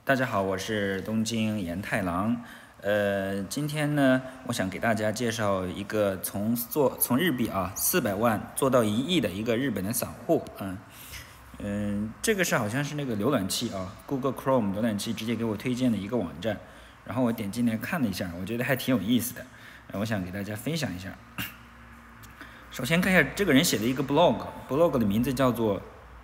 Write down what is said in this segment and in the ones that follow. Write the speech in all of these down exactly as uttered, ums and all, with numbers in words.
大家好，我是东京岩太郎。呃，今天呢，我想给大家介绍一个从做从日币啊四百万做到一亿的一个日本的散户。嗯嗯，这个是好像是那个浏览器啊，Google Chrome 浏览器直接给我推荐的一个网站，然后我点进来看了一下，我觉得还挺有意思的。呃、我想给大家分享一下。首先看一下这个人写的一个 blog，blog 的名字叫做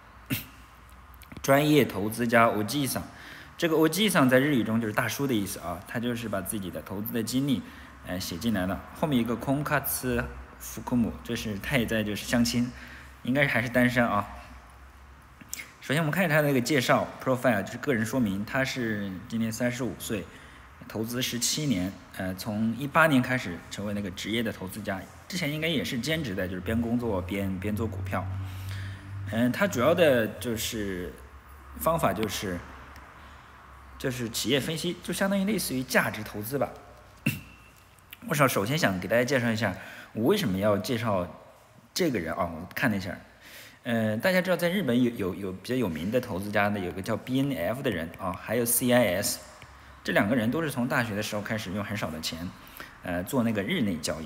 专业投资家おじいさん。这个おじいさん在日语中就是大叔的意思啊，他就是把自己的投资的经历，呃，写进来了。后面一个婚活服務，这是他也在就是相亲，应该还是单身啊。首先我们看一下他的那个介绍 profile， 就是个人说明，他是今年三十五岁，投资十七年，呃，从一八年开始成为那个职业的投资家，之前应该也是兼职的，就是边工作边边做股票。嗯、呃，他主要的就是方法就是。就是企业分析，就相当于类似于价值投资吧。我首首先想给大家介绍一下，我为什么要介绍这个人啊？我看了一下，呃，大家知道在日本有有有比较有名的投资家的，有个叫 B N F 的人啊，还有 C I S， 这两个人都是从大学的时候开始用很少的钱，呃，做那个日内交易，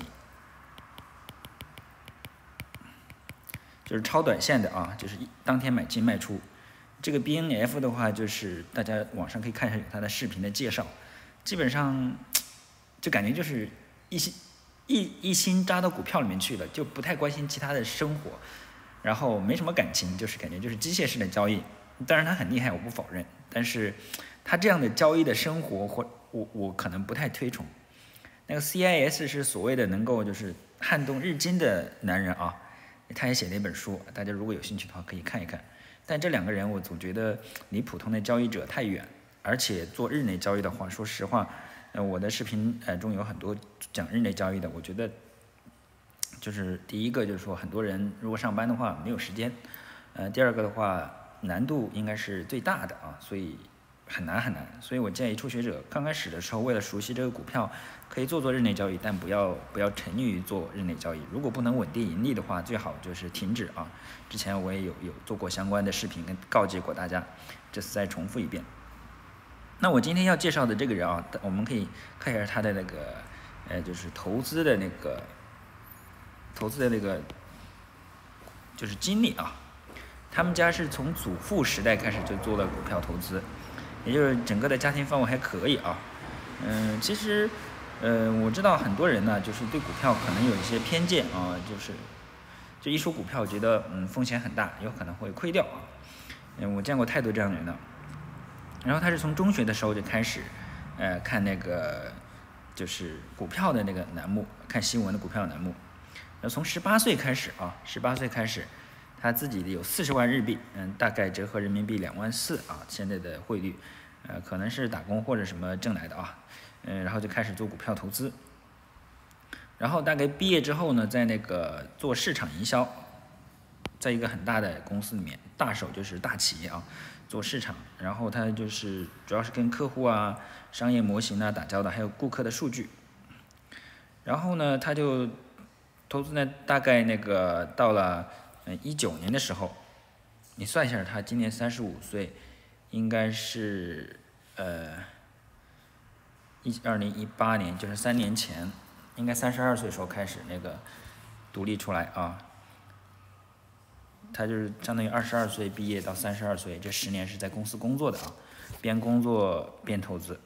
就是超短线的啊，就是当天买进卖出。这个 B N F 的话，就是大家网上可以看一下有他的视频的介绍，基本上就感觉就是一心一一心扎到股票里面去了，就不太关心其他的生活，然后没什么感情，就是感觉就是机械式的交易。当然他很厉害，我不否认，但是他这样的交易的生活，或我我可能不太推崇。那个 C I S 是所谓的能够就是撼动日经的男人啊，他也写了一本书，大家如果有兴趣的话可以看一看。但这两个人我总觉得离普通的交易者太远，而且做日内交易的话，说实话，呃，我的视频呃中有很多讲日内交易的，我觉得就是第一个就是说很多人如果上班的话没有时间，呃，第二个的话难度应该是最大的啊，所以很难很难，所以我建议初学者刚开始的时候为了熟悉这个股票，可以做做日内交易，但不要不要沉溺于做日内交易。如果不能稳定盈利的话，最好就是停止啊。之前我也有有做过相关的视频跟告诫过大家，这次再重复一遍。那我今天要介绍的这个人啊，我们可以看一下他的那个呃，就是投资的那个投资的那个就是经历啊。他们家是从祖父时代开始就做了股票投资。也就是整个的家庭氛围还可以啊，嗯、呃，其实，呃，我知道很多人呢，就是对股票可能有一些偏见啊，就是，就一说股票，觉得嗯风险很大，有可能会亏掉啊，嗯，我见过太多这样的人了。然后他是从中学的时候就开始，呃，看那个就是股票的那个栏目，看新闻的股票的栏目，然后从十八岁开始啊，十八岁开始。他自己的有四十万日币，嗯，大概折合人民币两万四啊，现在的汇率，呃，可能是打工或者什么挣来的啊，嗯，然后就开始做股票投资，然后大概毕业之后呢，在那个做市场营销，在一个很大的公司里面，大手就是大企业啊，做市场，然后他就是主要是跟客户啊、商业模型啊打交道，还有顾客的数据，然后呢，他就投资呢，大概那个到了。嗯，一九年的时候，你算一下，他今年三十五岁，应该是呃一二零一八年，就是三年前，应该三十二岁时候开始那个独立出来啊。他就是相当于二十二岁毕业到三十二岁，这十年是在公司工作的啊，边工作边投资。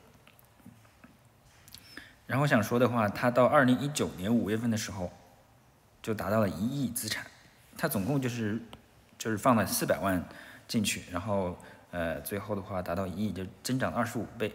然后我想说的话，他到二零一九年五月份的时候，就达到了一亿资产。他总共就是就是放了四百万进去，然后呃最后的话达到一亿，就增长二十五倍。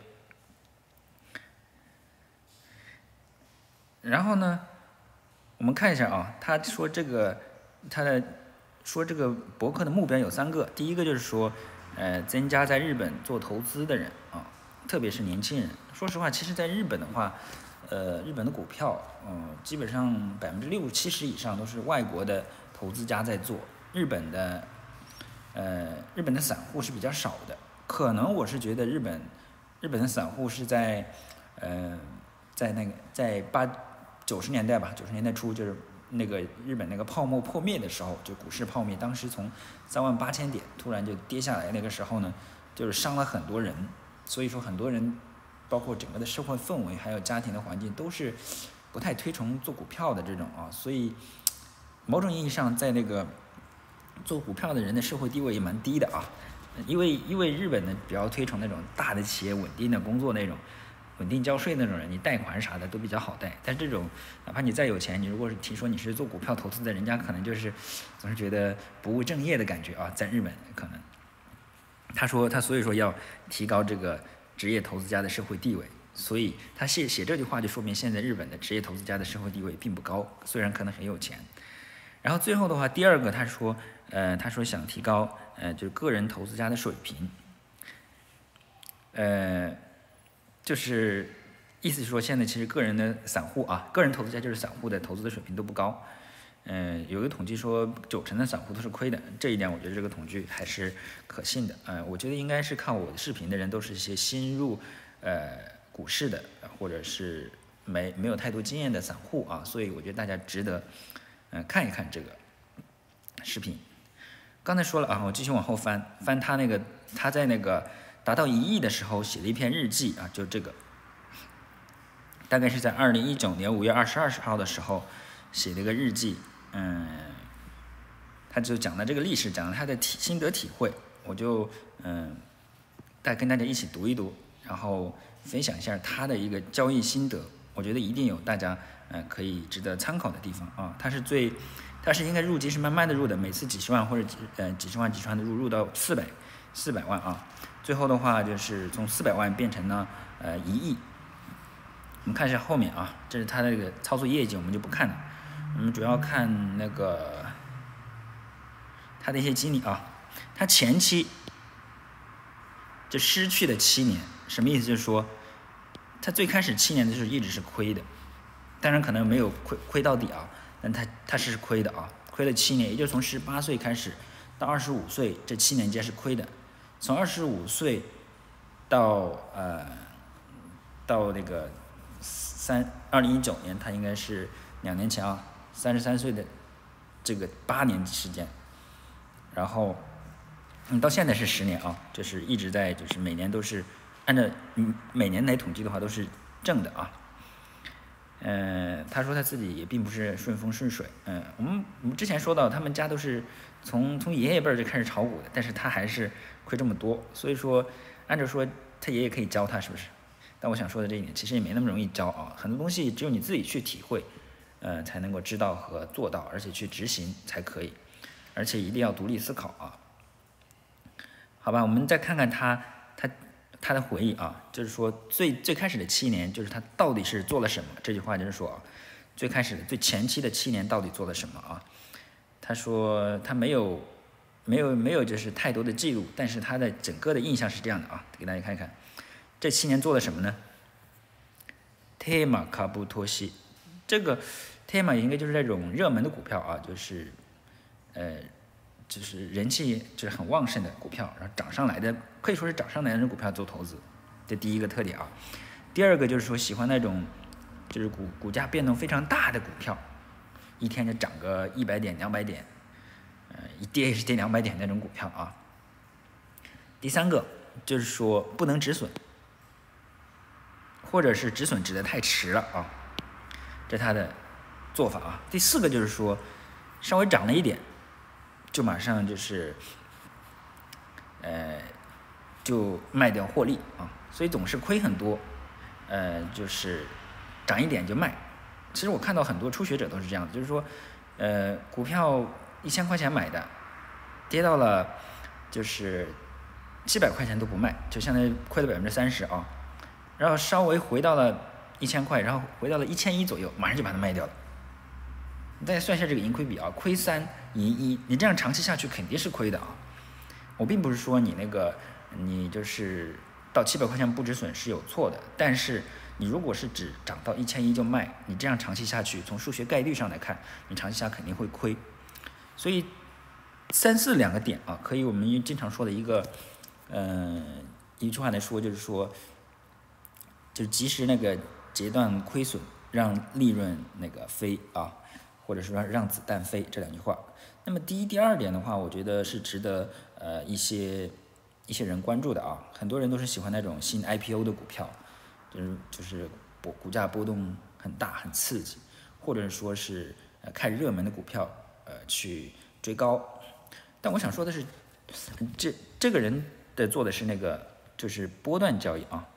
然后呢，我们看一下啊，他说这个他的说这个博客的目标有三个，第一个就是说呃增加在日本做投资的人啊，特别是年轻人。说实话，其实在日本的话，呃日本的股票，嗯、呃，基本上百分之六七十以上都是外国的。投资家在做，日本的，呃，日本的散户是比较少的。可能我是觉得日本，日本的散户是在，呃，在那个在八九十年代吧，九十年代初就是那个日本那个泡沫破灭的时候，就股市泡灭，当时从三万八千点突然就跌下来，那个时候呢，就是伤了很多人。 所以说很多人，包括整个的社会氛围，还有家庭的环境，都是不太推崇做股票的这种啊，所以某种意义上，在那个做股票的人的社会地位也蛮低的啊，因为因为日本呢比较推崇那种大的企业稳定的工作那种。稳定交税那种人，你贷款啥的都比较好贷。但是这种，哪怕你再有钱，你如果是提说你是做股票投资的，人家可能就是总是觉得不务正业的感觉啊。在日本可能，他说他所以说要提高这个职业投资家的社会地位，所以他写写这句话就说明现在日本的职业投资家的社会地位并不高，虽然可能很有钱。然后最后的话，第二个他说，呃，他说想提高呃就是个人投资家的水平，呃。就是意思是说，现在其实个人的散户啊，个人投资家就是散户的投资的水平都不高。嗯、呃，有个统计说九成的散户都是亏的，这一点我觉得这个统计还是可信的。嗯、呃，我觉得应该是看我的视频的人都是一些新入呃股市的，或者是没没有太多经验的散户啊，所以我觉得大家值得嗯、呃、看一看这个视频。刚才说了啊，我继续往后翻翻他那个他在那个。达到一亿的时候写了一篇日记啊，就这个，大概是在二零一九年五月二十二号的时候写了一个日记，嗯，他就讲了这个历史，讲了他的体心得体会，我就嗯，再跟大家一起读一读，然后分享一下他的一个交易心得，我觉得一定有大家嗯可以值得参考的地方啊，他是最，他是应该入金是慢慢的入的，每次几十万或者几呃几十万几十万的入，入到四百四百万啊。最后的话就是从四百万变成了呃一亿。我们看一下后面啊，这是他的这个操作业绩，我们就不看了，我们主要看那个他的一些经历啊。他前期就失去了七年，什么意思？就是说他最开始七年的时候一直是亏的，当然可能没有亏亏到底啊，但他他是亏的啊，亏了七年，也就是从十八岁开始到二十五岁这七年间是亏的。从二十五岁到呃到那个三二零一九年，他应该是两年前啊，三十三岁的这个八年时间，然后嗯到现在是十年啊，就是一直在就是每年都是按照嗯每年来统计的话都是正的啊。嗯、呃，他说他自己也并不是顺风顺水，嗯、呃，我们我们之前说到他们家都是从从爷爷辈儿就开始炒股的，但是他还是亏这么多，所以说按照说他爷爷可以教他，是不是？但我想说的这一点其实也没那么容易教啊，很多东西只有你自己去体会，呃，才能够知道和做到，而且去执行才可以，而且一定要独立思考啊。好吧，我们再看看他他他的回忆啊，就是说最最开始的七年，就是他到底是做了什么？这句话就是说啊，最开始的最前期的七年到底做了什么啊？他说他没有没有没有就是太多的记录，但是他的整个的印象是这样的啊，给大家看一看，这七年做了什么呢 ？Tema 卡布托西，这个 Tema 应该就是那种热门的股票啊，就是呃就是人气就是很旺盛的股票，然后涨上来的可以说是涨上来的股票做投资，这第一个特点啊。第二个就是说喜欢那种就是股股价变动非常大的股票。一天就涨个一百点、两百点，呃，一跌也是跌两百点那种股票啊。第三个就是说不能止损，或者是止损止得太迟了啊，这是他的做法啊。第四个就是说稍微涨了一点，就马上就是，呃，就卖掉获利啊，所以总是亏很多，呃，就是涨一点就卖。其实我看到很多初学者都是这样的，就是说，呃，股票一千块钱买的，跌到了就是七百块钱都不卖，就相当于亏了百分之三十啊。然后稍微回到了一千块，然后回到了一千一左右，马上就把它卖掉了。大家算一下这个盈亏比啊，亏三赢一，你这样长期下去肯定是亏的啊。我并不是说你那个你就是到七百块钱不止损是有错的，但是你如果是只涨到一千一就卖，你这样长期下去，从数学概率上来看，你长期下肯定会亏。所以三四两个点啊，可以我们经常说的一个，嗯、呃，一句话来说就是说，就是及时那个截断亏损，让利润那个飞啊，或者说让子弹飞这两句话。那么第一、第二点的话，我觉得是值得呃一些一些人关注的啊，很多人都是喜欢那种新 I P O 的股票，就是就是波股价波动很大很刺激，或者说是呃看热门的股票呃去追高。但我想说的是，这这个人的做的是那个就是波段交易啊。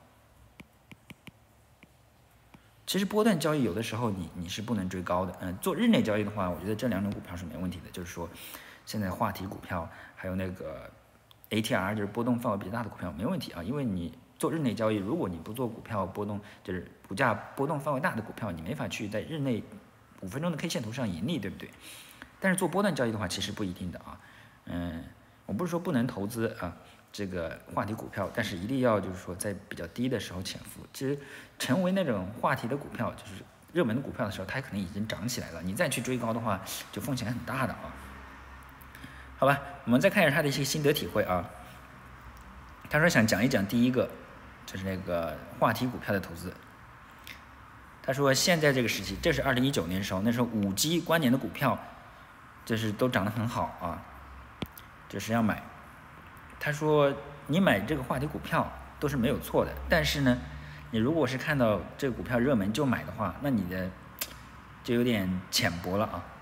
其实波段交易有的时候你你是不能追高的，嗯、呃，做日内交易的话，我觉得这两种股票是没问题的。就是说，现在话题股票还有那个 A T R， 就是波动范围比较大的股票没问题啊，因为你做日内交易，如果你不做股票波动，就是股价波动范围大的股票，你没法去在日内五分钟的 K 线图上盈利，对不对？但是做波段交易的话，其实不一定的啊，嗯，我不是说不能投资啊。这个话题股票，但是一定要就是说在比较低的时候潜伏。其实成为那种话题的股票，就是热门的股票的时候，它可能已经涨起来了，你再去追高的话，就风险很大的啊。好吧，我们再看一下他的一些心得体会啊。他说想讲一讲第一个，就是那个话题股票的投资。他说现在这个时期，这是二零一九年的时候，那时候五 G 关联的股票，就是都涨得很好啊，就是要买。他说：“你买这个话题股票都是没有错的，但是呢，你如果是看到这个股票热门就买的话，那你的就有点浅薄了啊。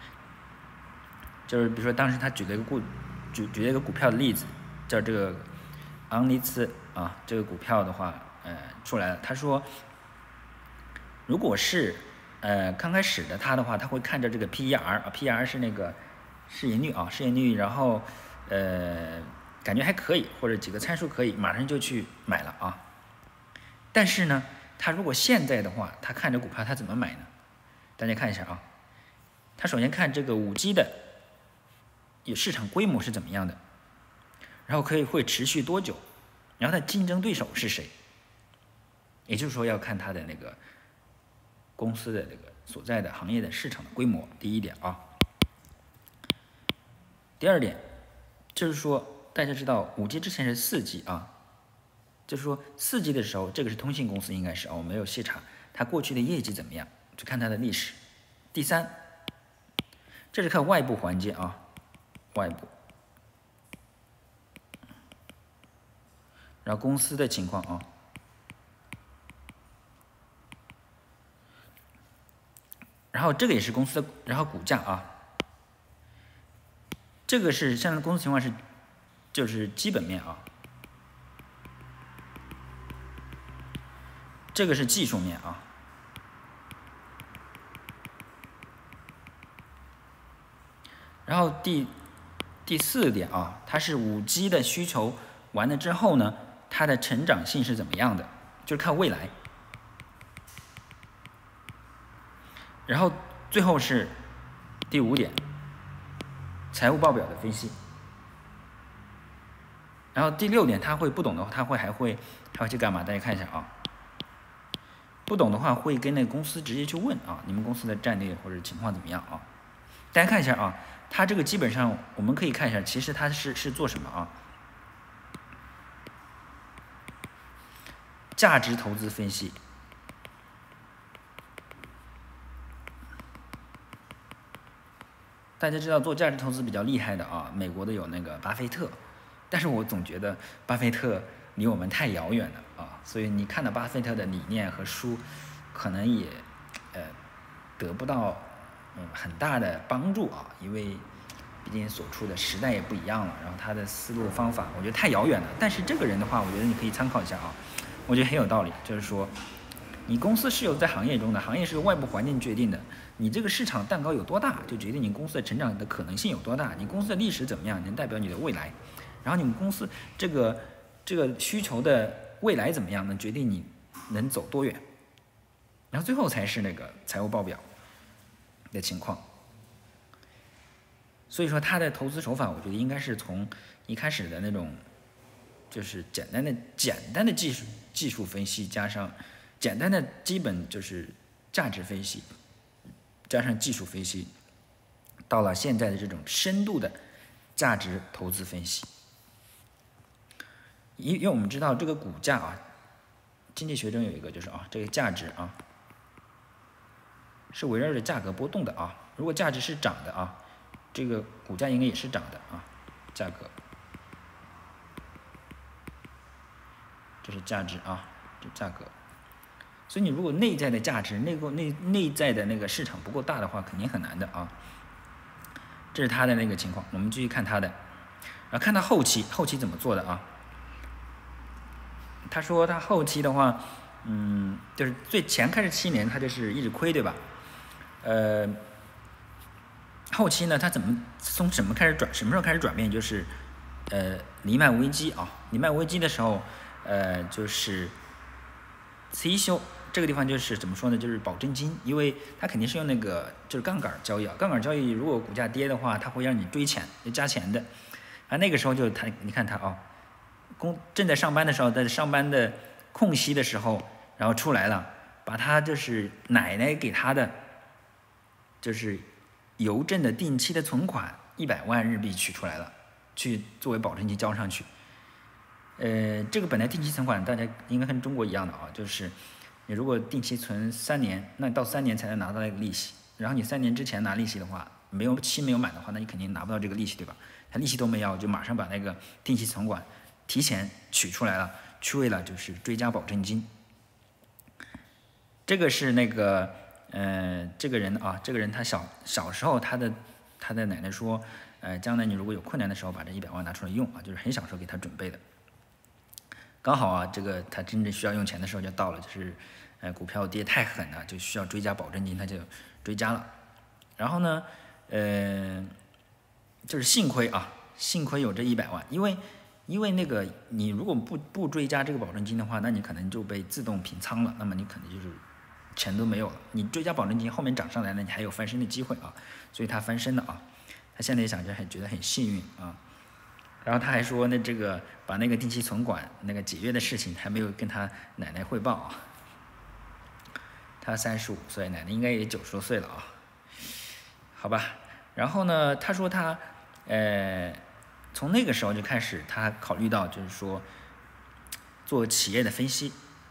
就是比如说当时他举了一个股举举了一个股票的例子，叫这个昂尼兹啊，这个股票的话，呃，出来了。他说，如果是呃刚开始的他的话，他会看着这个 P E R 啊 ，P E R 是那个市盈率啊，市盈率，然后呃。”感觉还可以，或者几个参数可以，马上就去买了啊。但是呢，他如果现在的话，他看着股票他怎么买呢？大家看一下啊，他首先看这个五 G 的有市场规模是怎么样的，然后可以会持续多久，然后它竞争对手是谁，也就是说要看它的那个公司的这个所在的行业的市场的规模，第一点啊。第二点就是说。大家知道五 G 之前是四 G 啊，就是说四 G 的时候，这个是通信公司应该是啊，我没有细查它过去的业绩怎么样，就看它的历史。第三，这是看外部环境啊，外部，然后公司的情况啊，然后这个也是公司的，然后股价啊，这个是现在公司情况是。就是基本面啊，这个是技术面啊，然后第第四点啊，它是五 G 的需求完了之后呢，它的成长性是怎么样的，就是看未来。然后最后是第五点，财务报表的分析。然后第六点，他会不懂的话，他会还会还会去干嘛？大家看一下啊。不懂的话，会跟那个公司直接去问啊，你们公司的战略或者情况怎么样啊？大家看一下啊，他这个基本上我们可以看一下，其实他是是做什么啊？价值投资分析。大家知道做价值投资比较厉害的啊，美国的有那个巴菲特。但是我总觉得巴菲特离我们太遥远了啊，所以你看到巴菲特的理念和书，可能也呃得不到嗯很大的帮助啊，因为毕竟所处的时代也不一样了，然后他的思路方法我觉得太遥远了。但是这个人的话，我觉得你可以参考一下啊，我觉得很有道理，就是说你公司是有在行业中的，行业是由外部环境决定的，你这个市场蛋糕有多大，就决定你公司的成长的可能性有多大，你公司的历史怎么样，能代表你的未来。然后你们公司这个这个需求的未来怎么样，能决定你能走多远。然后最后才是那个财务报表的情况。所以说他的投资手法，我觉得应该是从一开始的那种，就是简单的简单的技术技术分析，加上简单的基本就是价值分析，加上技术分析，到了现在的这种深度的价值投资分析。因因为我们知道这个股价啊，经济学中有一个就是啊，这个价值啊是围绕着价格波动的啊。如果价值是涨的啊，这个股价应该也是涨的啊，价格。 这是价值啊，这价格。所以你如果内在的价值、内够内内在的那个市场不够大的话，肯定很难的啊。这是他的那个情况，我们继续看他的，啊，看他后期后期怎么做的啊？他说他后期的话，嗯，就是最前开始七年他就是一直亏，对吧？呃，后期呢，他怎么从什么开始转？什么时候开始转变？就是呃，黎曼危机啊，黎曼危机的时候，呃，就是此一修。这个地方就是怎么说呢？就是保证金，因为它肯定是用那个就是杠杆交易啊。杠杆交易如果股价跌的话，它会让你追钱，加钱的。啊，那个时候就他，你看他啊，工正在上班的时候，在上班的空隙的时候，然后出来了，把他就是奶奶给他的，就是邮政的定期的存款一百万日币取出来了，去作为保证金交上去。呃，这个本来定期存款大家应该跟中国一样的啊，就是。你如果定期存三年，那到三年才能拿到那个利息。然后你三年之前拿利息的话，没有期没有满的话，那你肯定拿不到这个利息，对吧？他利息都没要，就马上把那个定期存款提前取出来了，去为了就是追加保证金。这个是那个，呃，这个人啊，这个人他小小时候他的他的奶奶说，呃，将来你如果有困难的时候，把这一百万拿出来用啊，就是很小时候给他准备的。刚好啊，这个他真正需要用钱的时候就到了，就是，呃，股票跌太狠了，就需要追加保证金，他就追加了。然后呢，呃，就是幸亏啊，幸亏有这一百万，因为因为那个你如果不不追加这个保证金的话，那你可能就被自动平仓了，那么你可能就是钱都没有了。你追加保证金后面涨上来了，你还有翻身的机会啊，所以他翻身了啊。他现在想着还觉得很幸运啊。然后他还说，那这个把那个定期存款那个解约的事情还没有跟他奶奶汇报啊。他三十五岁，奶奶应该也九十多岁了啊。好吧，然后呢，他说他，呃，从那个时候就开始，他考虑到就是说，做企业的分析，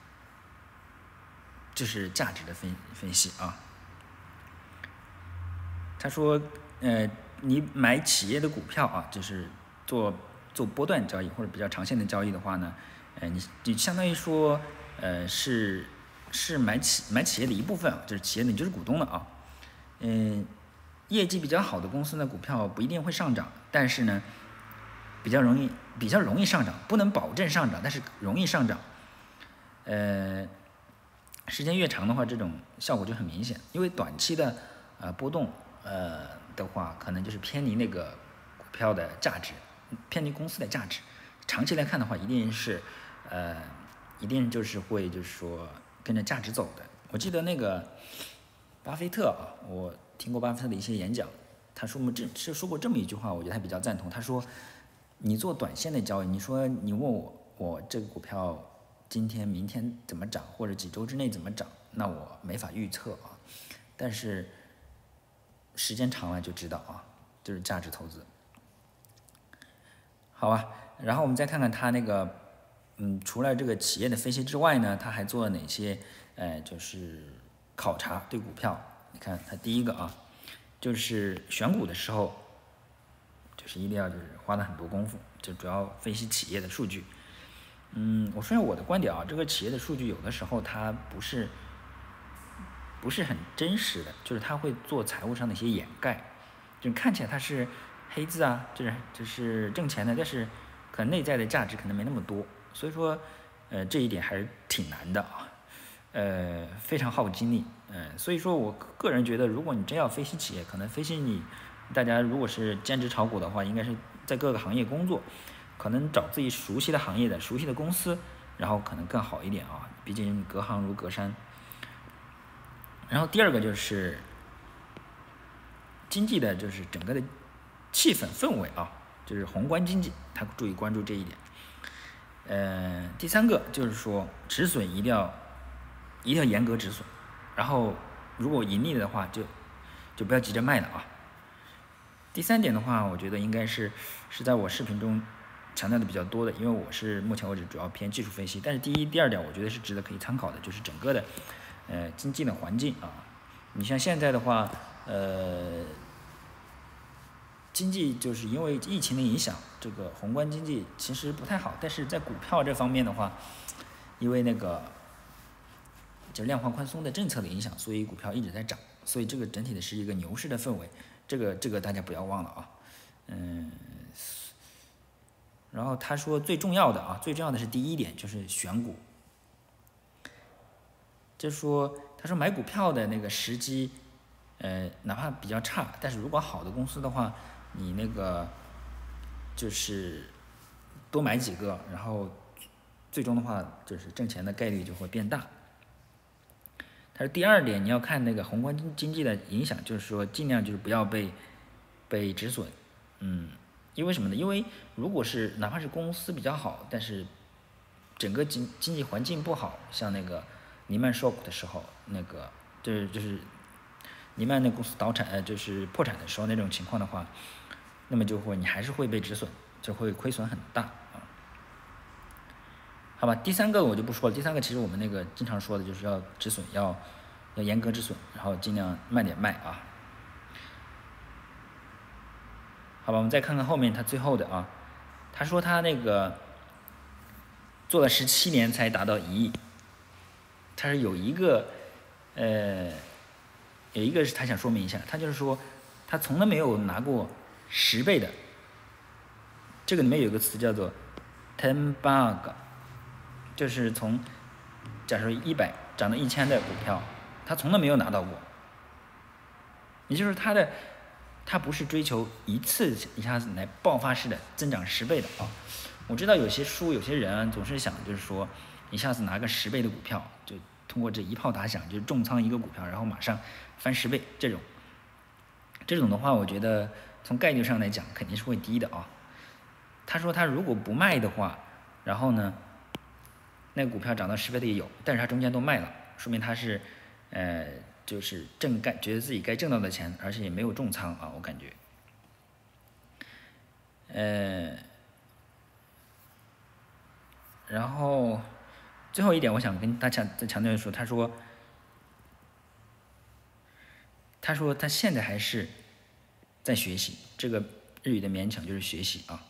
就是价值的分分析啊。他说，呃，你买企业的股票啊，就是做做波段交易或者比较长线的交易的话呢，呃，你你相当于说，呃，是是买企买企业的一部分啊，就是企业的你就是股东了啊，嗯、呃，业绩比较好的公司呢，股票不一定会上涨，但是呢，比较容易比较容易上涨，不能保证上涨，但是容易上涨，呃，时间越长的话，这种效果就很明显，因为短期的呃波动呃的话，可能就是偏离那个股票的价值。偏离公司的价值，长期来看的话，一定是，呃，一定就是会就是说跟着价值走的。我记得那个巴菲特啊，我听过巴菲特的一些演讲，他说么这是说过这么一句话，我觉得他比较赞同。他说，你做短线的交易，你说你问我我这个股票今天明天怎么涨，或者几周之内怎么涨，那我没法预测啊。但是时间长了就知道啊，就是价值投资。好吧，然后我们再看看他那个，嗯，除了这个企业的分析之外呢，他还做了哪些？呃，就是考察对股票。你看他第一个啊，就是选股的时候，就是一定要就是花了很多功夫，就主要分析企业的数据。嗯，我说下我的观点啊，这个企业的数据有的时候它不是不是很真实的，就是它会做财务上的一些掩盖，就看起来它是黑字啊，就是就是挣钱的，但是可能内在的价值可能没那么多，所以说，呃，这一点还是挺难的啊，呃，非常耗精力，嗯、呃，所以说我个人觉得，如果你真要分析企业，可能分析你，大家如果是兼职炒股的话，应该是在各个行业工作，可能找自己熟悉的行业的、熟悉的公司，然后可能更好一点啊，毕竟隔行如隔山。然后第二个就是经济的，就是整个的气氛氛围啊，就是宏观经济，他注意关注这一点。呃，第三个就是说止损一定要一定要严格止损，然后如果盈利的话就就不要急着卖了啊。第三点的话，我觉得应该是是在我视频中强调的比较多的，因为我是目前为止主要偏技术分析。但是第一、第二点，我觉得是值得可以参考的，就是整个的呃经济的环境啊。你像现在的话，呃，经济就是因为疫情的影响，这个宏观经济其实不太好。但是在股票这方面的话， 因为那个就是量化宽松的政策的影响，所以股票一直在涨，所以这个整体的是一个牛市的氛围，这个这个大家不要忘了啊，嗯。然后他说最重要的啊，最重要的是第一点就是选股，就是说他说买股票的那个时机，呃，哪怕比较差，但是如果好的公司的话，你那个就是多买几个，然后最终的话就是挣钱的概率就会变大。他说第二点你要看那个宏观经济的影响，就是说尽量就是不要被被止损，嗯。因为什么呢？因为如果是哪怕是公司比较好，但是整个经经济环境不好，像那个尼曼 shock 的时候，那个就是就是尼曼那公司倒产呃就是破产的时候那种情况的话，那么就会你还是会被止损，就会亏损很大啊。好吧，第三个我就不说了。第三个其实我们那个经常说的就是要止损，要要严格止损，然后尽量慢点卖啊。好吧，我们再看看后面他最后的啊，他说他那个做了十七年才达到一亿，他是有一个呃有一个是他想说明一下，他就是说他从来没有拿过十倍的，这个里面有一个词叫做 ten bug， 就是从假设一百涨到一千的股票，他从来没有拿到过，也就是他的。它不是追求一次一下子来爆发式的增长十倍的啊！我知道有些书有些人总是想就是说一下子拿个十倍的股票，就通过这一炮打响，就是重仓一个股票，然后马上翻十倍这种。这种的话，我觉得从概率上来讲肯定是会低的啊。他说他如果不卖的话，然后呢，那个股票涨到十倍的也有，但是他中间都卖了，说明他是呃。就是挣该觉得自己该挣到的钱，而且也没有重仓啊，我感觉。呃，然后最后一点，我想跟大家再强调的说，他说，他说他现在还是在学习，这个日语的勉强就是学习啊。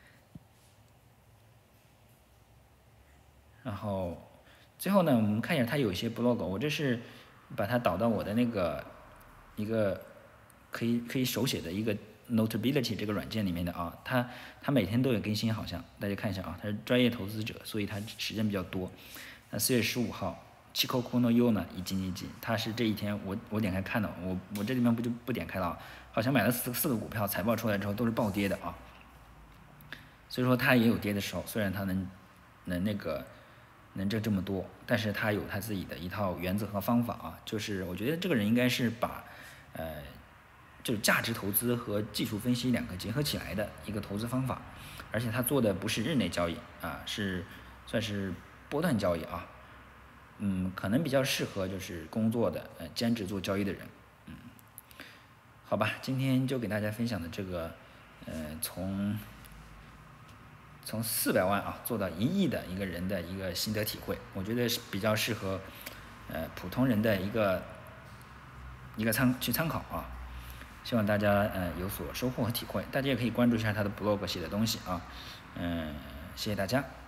然后最后呢，我们看一下他有一些 blog， 我这是。把它导到我的那个一个可以可以手写的一个 Notability 这个软件里面的啊，它它每天都有更新，好像大家看一下啊，他是专业投资者，所以他时间比较多。那四月十五号 Chikoku no Yo 一斤一斤，他是这一天我我点开看到，我我这里面不就不点开了，好像买了四四个股票，财报出来之后都是暴跌的啊，所以说他也有跌的时候，虽然他能能那个。能挣这么多，但是他有他自己的一套原则和方法啊，就是我觉得这个人应该是把，呃，就是价值投资和技术分析两个结合起来的一个投资方法，而且他做的不是日内交易啊，是算是波段交易啊，嗯，可能比较适合就是工作的呃兼职做交易的人，嗯，好吧，今天就给大家分享的这个，呃，从。从四百万啊做到一亿的一个人的一个心得体会，我觉得是比较适合呃普通人的一个一个参去参考啊，希望大家呃有所收获和体会，大家也可以关注一下他的 blog 写的东西啊，嗯、呃，谢谢大家。